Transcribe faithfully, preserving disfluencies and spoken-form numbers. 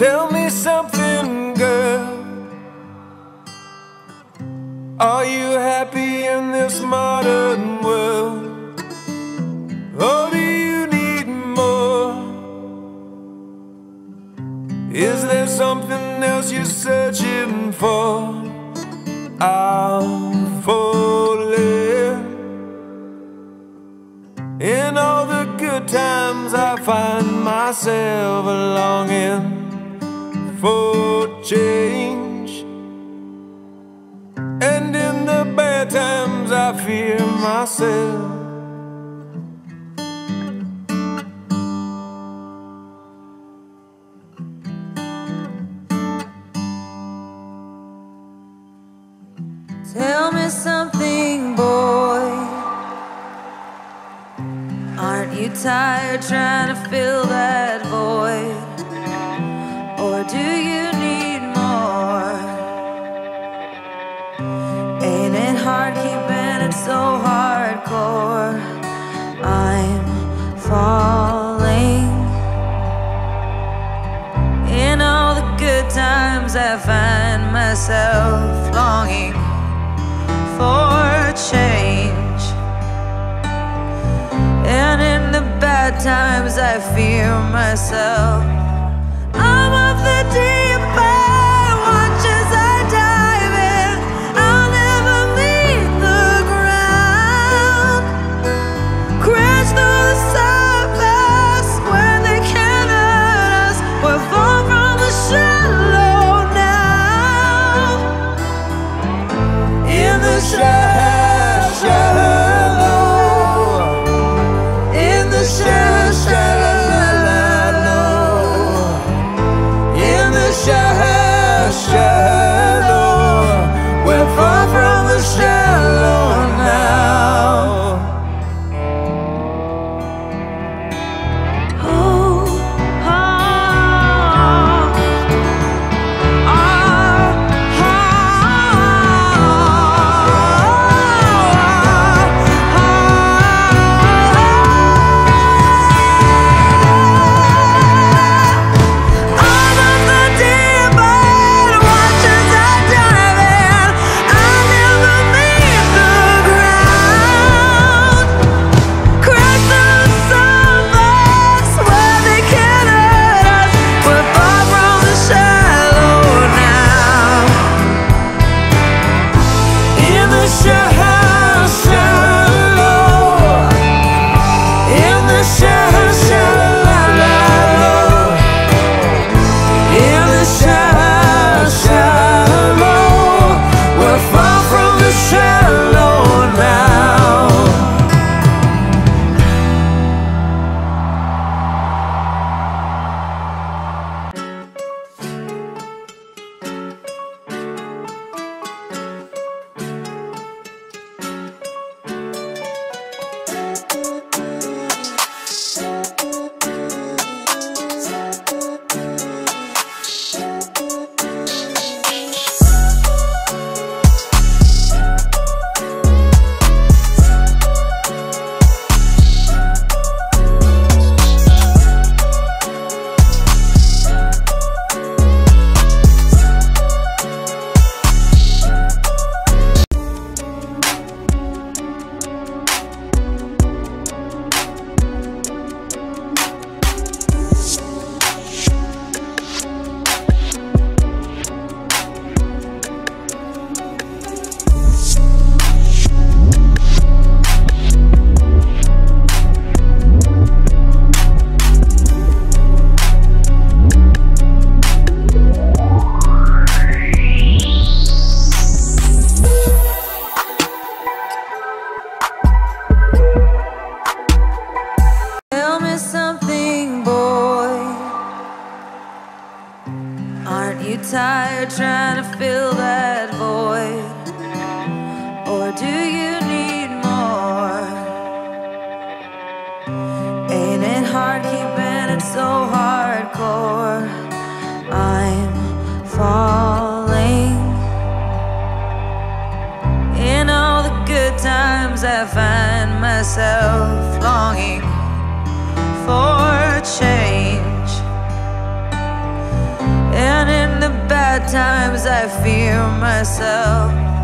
Tell me something, girl. Are you happy in this modern world? Or do you need more? Is there something else you're searching for? I'm falling. In all the good times I find myself longing for change, and in the bad times I fear myself. Tell me something, boy. Aren't you tired trying to fill that void? Or do you need more? Ain't it hard keeping it so hardcore? I'm falling. In all the good times I find myself longing for change, and in the bad times I fear myself. I'm of the deep end, watch as I dive in. I'll never meet the ground. Crash through the surface where they can't hurt us. We're far from the shallow now. In the shallow, shallow, in the shallow, shallow. Shallow, we're far from the shallow now. Oh, oh, oh, oh, tired trying to fill that void? Or do you need more? Ain't it hard keeping it so hardcore? I'm falling. In all the good times I find myself longing for change, times I fear myself.